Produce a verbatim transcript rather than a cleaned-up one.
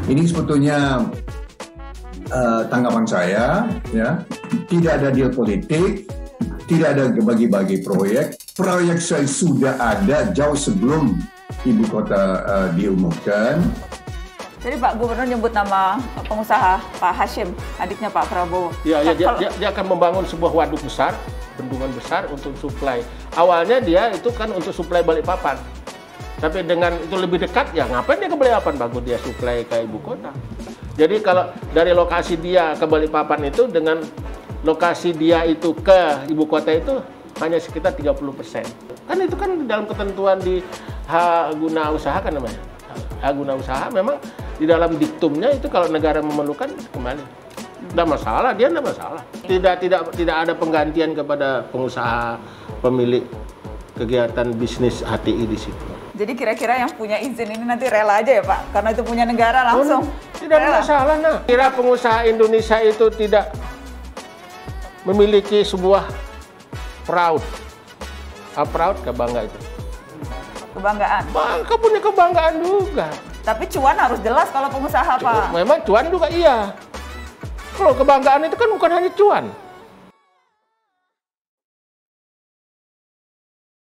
Ini sebetulnya uh, tanggapan saya, ya, tidak ada deal politik, tidak ada bagi-bagi proyek. Proyek saya sudah ada jauh sebelum ibu kota uh, diumumkan. Jadi Pak Gubernur nyebut nama pengusaha Pak Hashim, adiknya Pak Prabowo. Ya, ya dia, dia, dia akan membangun sebuah waduk besar, bendungan besar untuk suplai. Awalnya dia itu kan untuk suplai Balikpapan. Tapi dengan itu lebih dekat, ya ngapain dia ke Balikpapan? Bagus dia suplai ke ibu kota. Jadi kalau dari lokasi dia ke Balikpapan itu dengan lokasi dia itu ke ibu kota itu hanya sekitar tiga puluh persen. Kan itu kan dalam ketentuan di hak guna usaha kan namanya. Hak guna usaha memang di dalam diktumnya itu kalau negara memerlukan kembali. Tidak masalah, dia tidak masalah. Tidak tidak tidak ada penggantian kepada pengusaha pemilik kegiatan bisnis H T I di situ. Jadi kira-kira yang punya izin ini nanti rela aja ya Pak? Karena itu punya negara langsung. Oh, tidak ada masalah. Nah, kira pengusaha Indonesia itu tidak memiliki sebuah proud. Ah, proud kebangga itu. Kebanggaan. Bangga punya kebanggaan juga. Tapi cuan harus jelas kalau pengusaha Pak. Memang cuan juga iya. Kalau kebanggaan itu kan bukan hanya cuan.